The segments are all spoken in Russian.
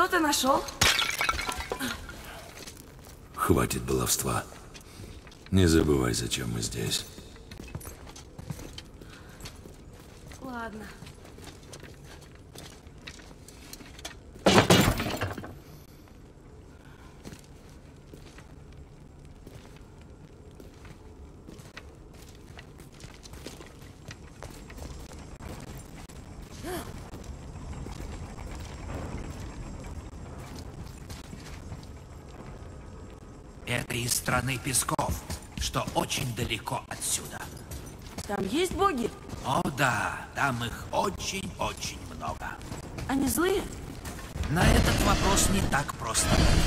Что ты нашел? Хватит баловства. Не забывай, зачем мы здесь. Ладно. Это из страны песков, что очень далеко отсюда. Там есть боги? О да, там их очень-очень много. Они злые? На этот вопрос не так просто.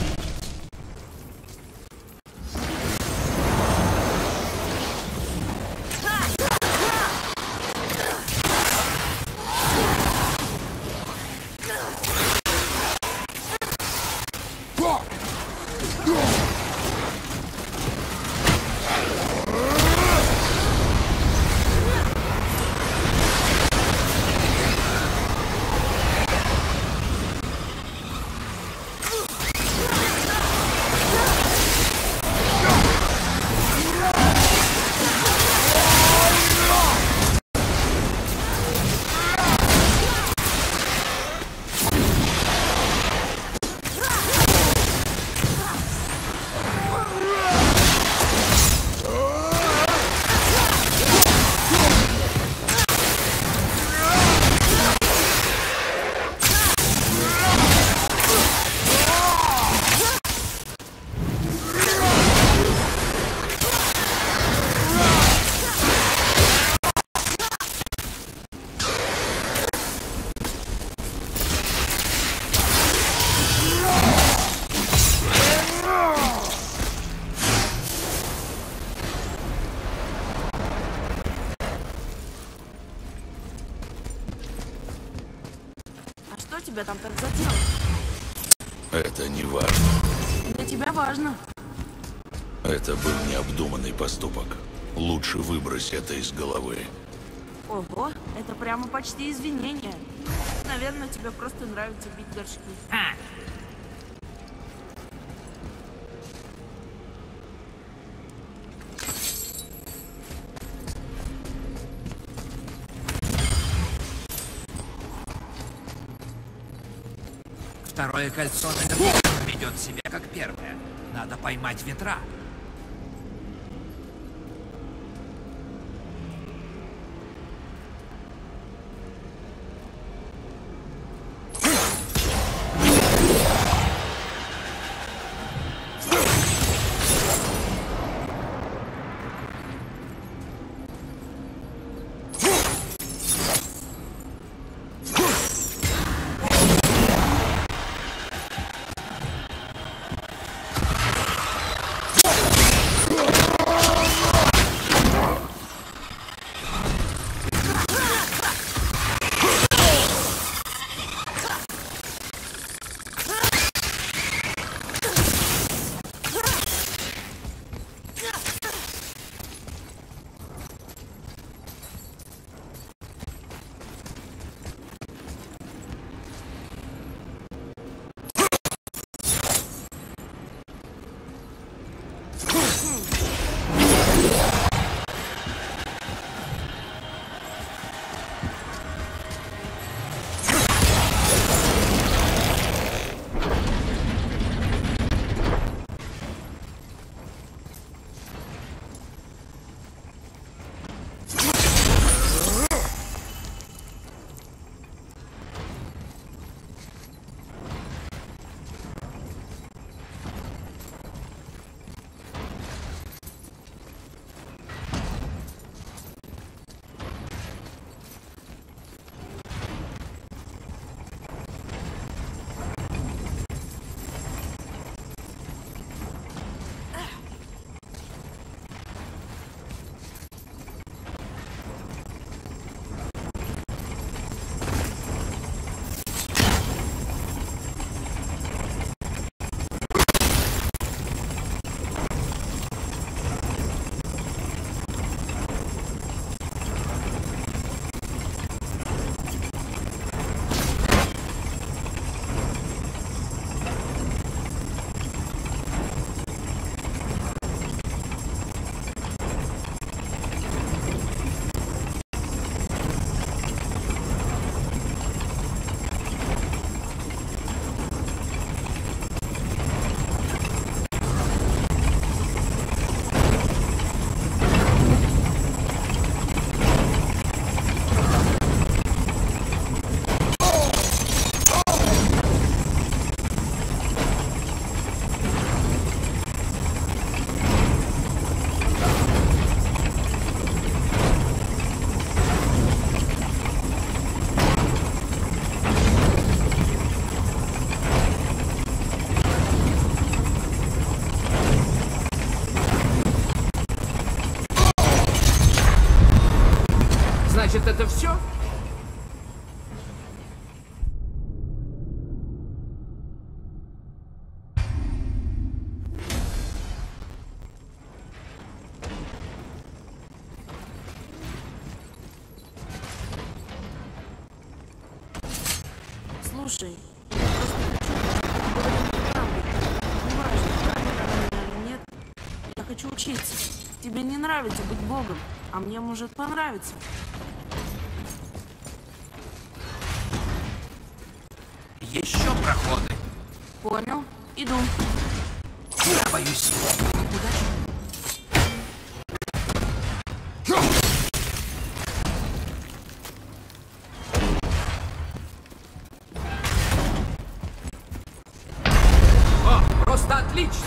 Что тебя там так задело? Это не важно. Для тебя важно. Это был необдуманный поступок. Лучше выбрось это из головы. Ого, это прямо почти извинение. Наверное, тебе просто нравится бить горшки. Второе кольцо наверняка ведет себя как первое. Надо поймать ветра. все? Слушай, я просто хочу поговорить правду. Неважно, нравится она меня или нет. Я хочу учиться. Тебе не нравится быть богом, а мне может понравиться. Еще проходы. Понял? Иду. Я боюсь. Удачи. О, просто отлично.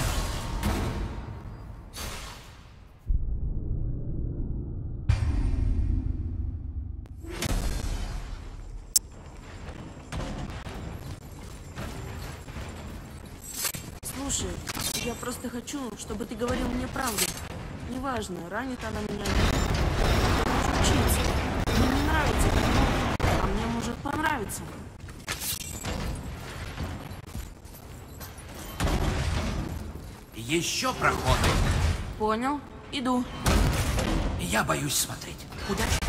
Слушай, я просто хочу, чтобы ты говорил мне правду. Неважно, ранит она меня или нет. Я хочу учиться. Мне не нравится быть богом, а мне может понравиться. Еще проходы. Понял? Иду. Я боюсь смотреть. Удачи.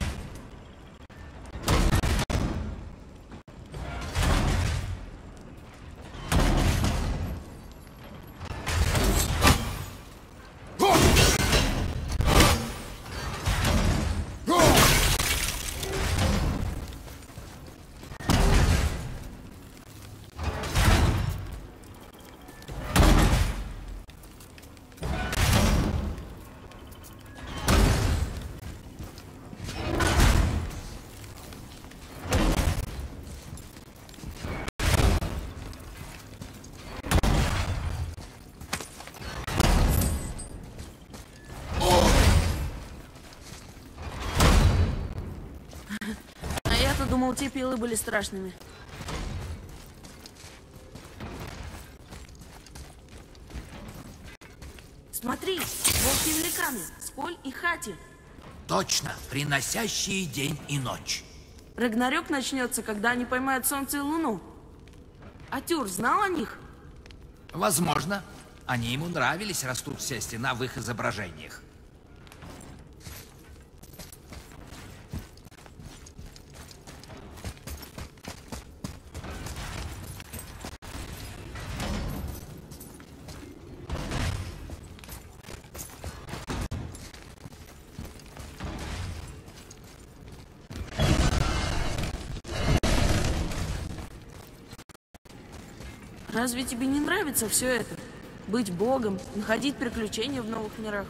А я-то думал, те пилы были страшными. Смотри, волки великаны, Сколь и Хати. Точно, приносящие день и ночь. Рагнарёк начнется, когда они поймают солнце и луну. А Тюр знал о них? Возможно. Они ему нравились, растут вся стена в их изображениях. Разве тебе не нравится все это? Быть богом, находить приключения в новых мирах.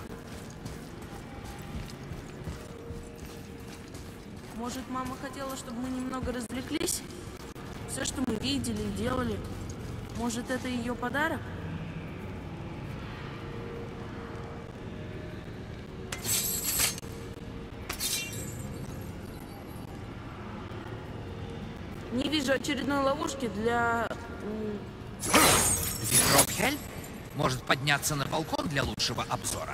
Может, мама хотела, чтобы мы немного развлеклись? Все, что мы видели и делали. Может, это ее подарок? Не вижу очередной ловушки для... Витропхель может подняться на балкон для лучшего обзора.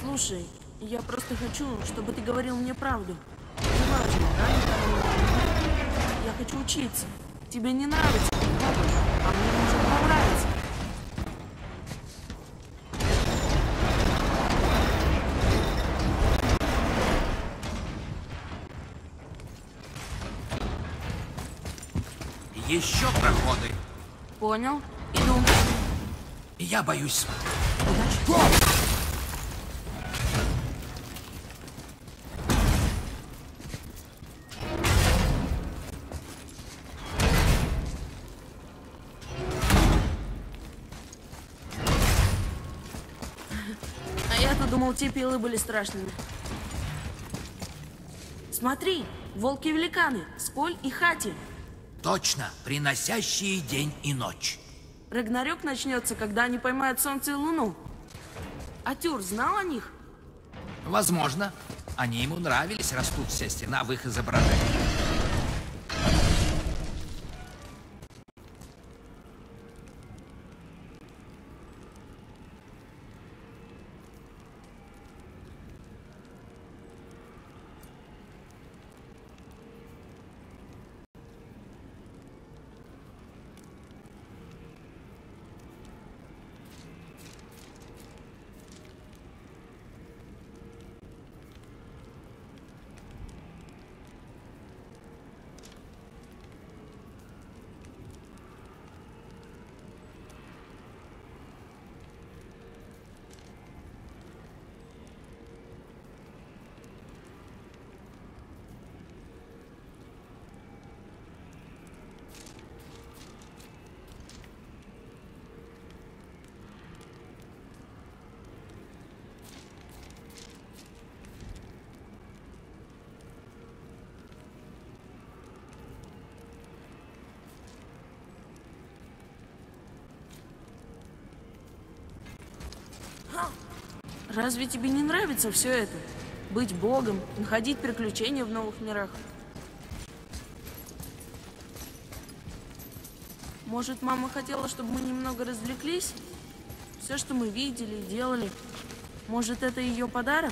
Слушай, я просто хочу, чтобы ты говорил мне правду. Неважно, ранит она меня или нет. Я хочу учиться. Тебе не нравится, а мне может понравиться. Еще проходы. Понял? Иду. Я боюсь. Удачи. А я-то думал, те пилы были страшными. Смотри, волки-великаны, Сколь и Хати. Точно, приносящие день и ночь. Рагнарёк начнется, когда они поймают солнце и луну. А Тюр знал о них? Возможно. Они ему нравились, растут вся стена в их изображении. Разве тебе не нравится все это? Быть богом, находить приключения в новых мирах. Может, мама хотела, чтобы мы немного развлеклись? Все, что мы видели и делали. Может, это ее подарок?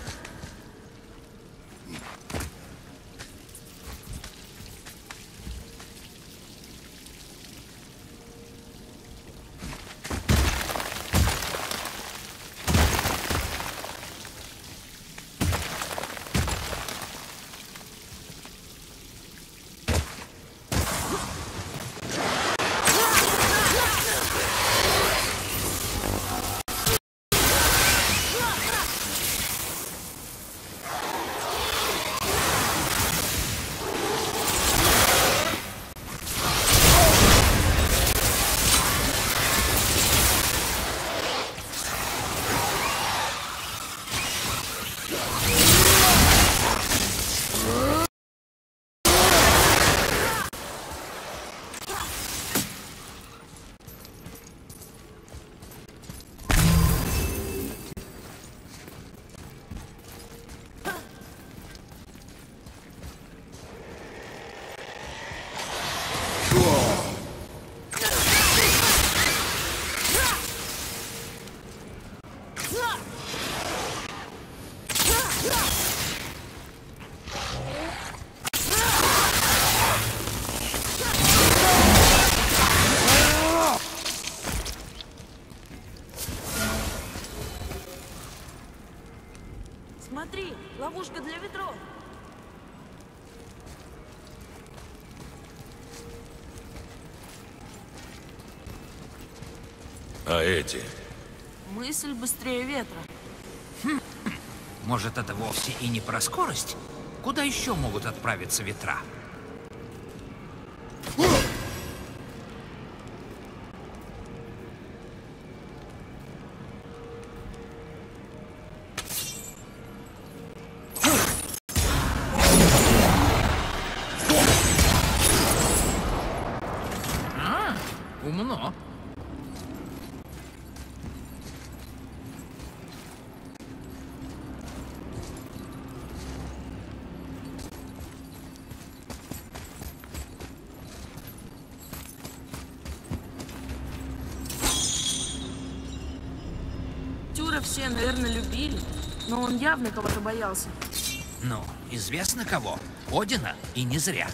Смотри, ловушка для ветров. А эти? Мысль быстрее ветра. Может, это вовсе и не про скорость? Куда еще могут отправиться ветра? Умно. Тюра все, наверное, любили. Но он явно кого-то боялся. Ну, известно кого. Одина, и не зря.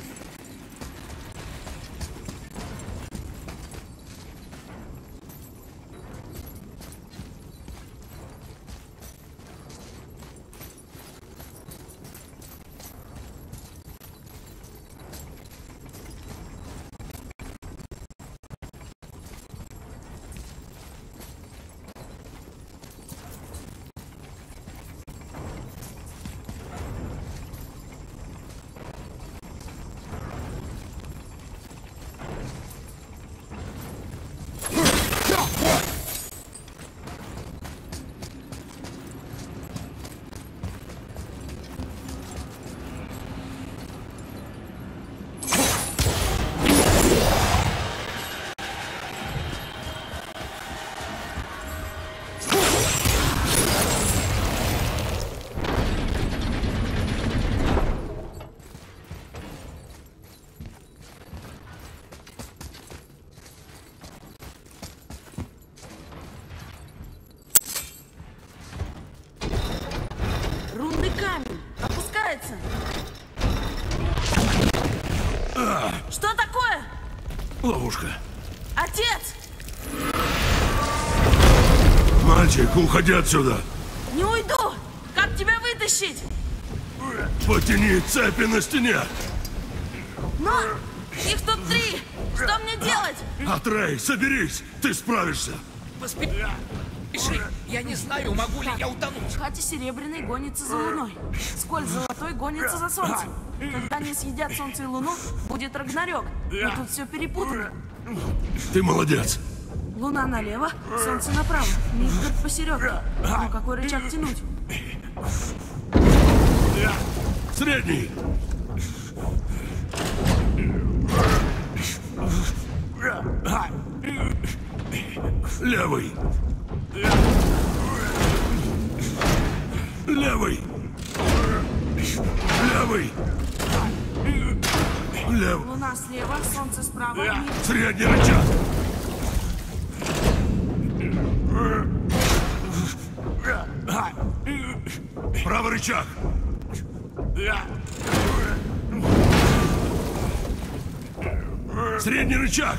Рунный камень! Опускается! Что такое? Ловушка. Отец! Мальчик, уходи отсюда. Не уйду! Как тебя вытащить? Потяни цепи на стене. Но их тут 3! Что мне делать? Атрей, соберись, ты справишься. Поспеши. Я не знаю, могу ли я утонуть. Хати Серебряный гонится за Луной. Сколь Золотой гонится за Солнцем. Когда они съедят Солнце и Луну, будет Рагнарёк. Но тут все перепутано. Ты молодец. Луна налево, Солнце направо. Мидгард посередке. Но какой рычаг тянуть? Средний. Левый. Левый. Левый. Левый. Луна слева, Солнце справа, Мидгард. Средний рычаг. Правый рычаг. Средний рычаг.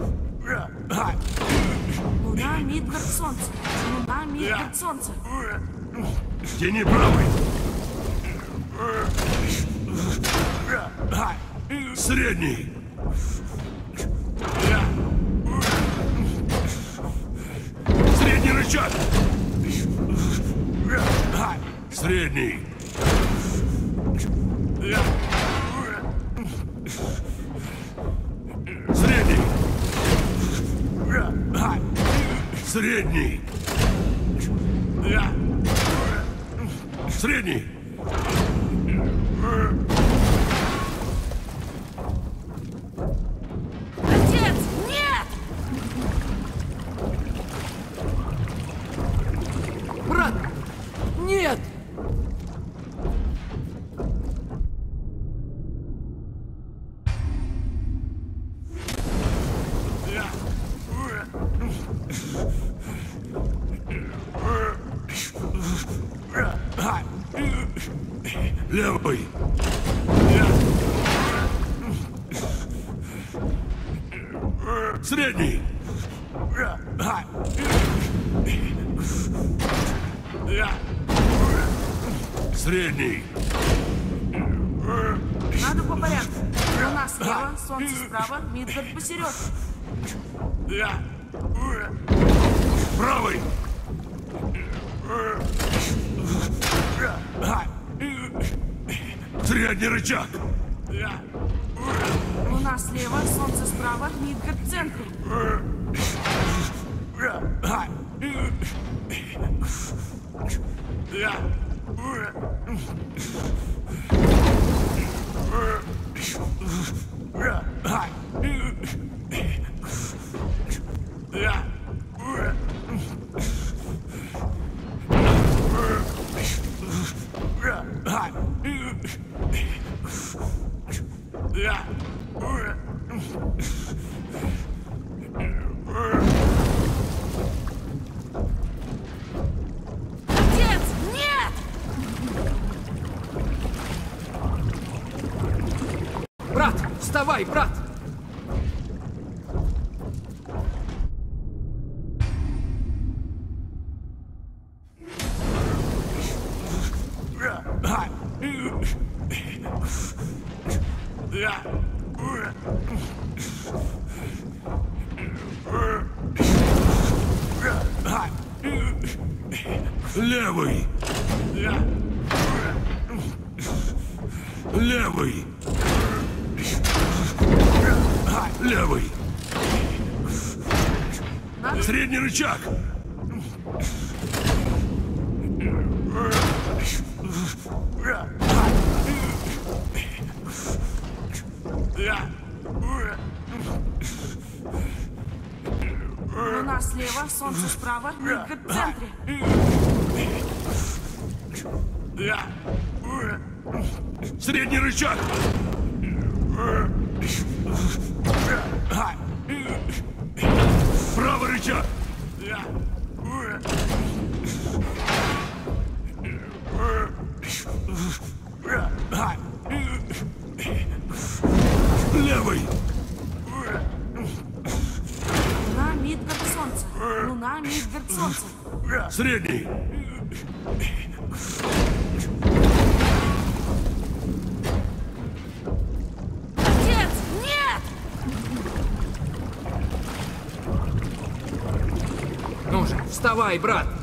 Луна, Мидгард, Солнце. Луна, Мидгард, Солнце. Тяни правый. Средний. Средний рычаг. Средний. Средний. Средний. Средний. Отец, нет! Брат! Нет! Левый. Средний. Средний. Надо по порядку. Луна слева, Солнце справа, Мидгард посередке. Правый. Средний рычаг. Луна слева, Солнце справа, Мидгард в центре. Отец, нет! Вставай, брат! Левый! Левый! Левый! Средний рычаг! Луна слева, солнце справа, Мидгард в центре. Средний рычаг! Правый рычаг! Левый! Луна, Мидгард, солнце. Луна, Мидгард, солнце. Средний! Отец, нет! Ну же, вставай, брат!